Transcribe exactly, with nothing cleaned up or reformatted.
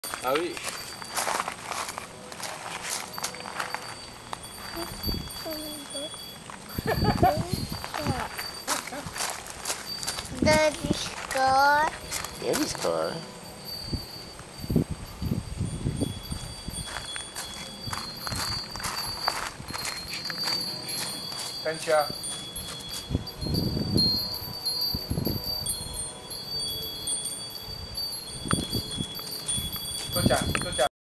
Ah oui. The score. Yeah, di score. Kancia. Tôi chả, tôi chả.